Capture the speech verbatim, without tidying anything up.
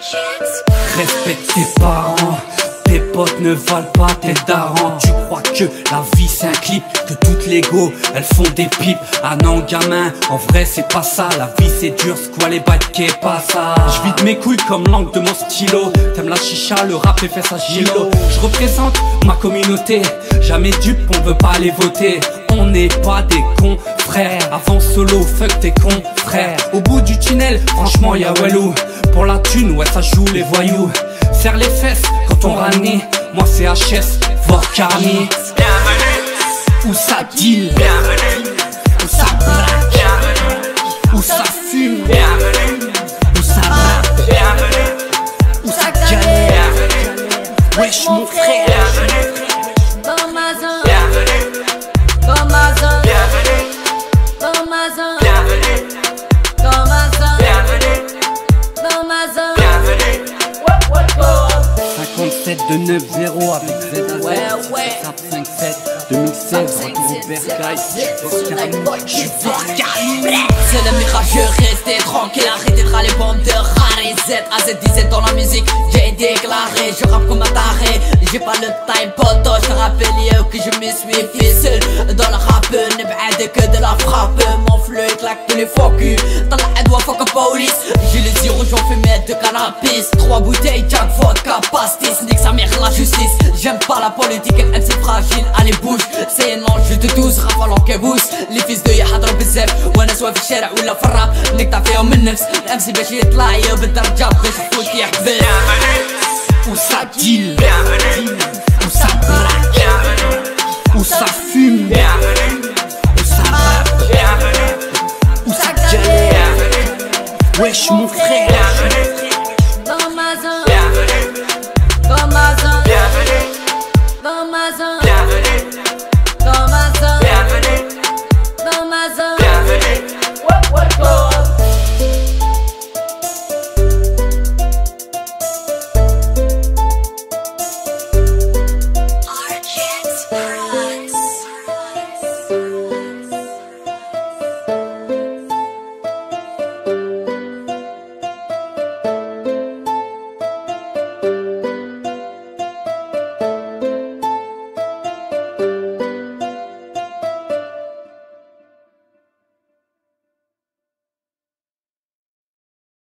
Respecte tes parents, tes potes ne valent pas tes darons. Tu crois que la vie c'est un clip, que toutes les go elles font des pipes. Ah non gamin, en vrai c'est pas ça. La vie c'est dur, c'est quoi les bacs qui est pas ça. Je vide mes couilles comme l'angle de mon stylo. T'aimes la chicha, le rap et fait sa gilo. Je représente ma communauté, jamais dupe, on veut pas aller voter. On n'est pas des cons frères, avant solo fuck tes cons frères. Au bout du tunnel, franchement y'a Walou. Pour la thune, ouais ça joue les voyous. Serre les fesses quand on ranie. Moi c'est H S, voire Carni. Où ça deal, où ça braque, où ça fume, où ça rappe, où ça galère. Wesh mon frère. Dans ma zone, dans ma zone, dans ma zone, dans ma zone, dans ma zone. cinquante-sept deux neuf zéro avec Z A Z. Ouais, ouais. cinq sept deux mille seize, retour au bercail. C'est le mirage, restez tranquille, arrêtez de râler, bande de rares. Z A Z dix-sept dans la musique, j'ai déclaré, je rappe comme un taré. J'ai pas le time poto, je te rappelle que je me suis fait seul dans le rap. N'b'ad que de la frappe, mon flow éclate tous les focus. Dans la head, fuck a police. J'ai les zéros, j'en fais mettre de cannabis. Trois bouteilles, jack, vodka, pastis. Nique sa mère la justice. J'aime pas la politique, M C fragile, allez bouge. C'est non, je te douze, rafale en كابوس. Les fils de يحضروا بزاف وانا سوا في الشارع ولا في الراب. نقطع فيهم من النفس، الام سي باش يطلع بالدرجة باش يفوت يحبس. Où ça deal, où ça braque, où ça fume, où ça rappe, où ça galère. Wesh mon frère.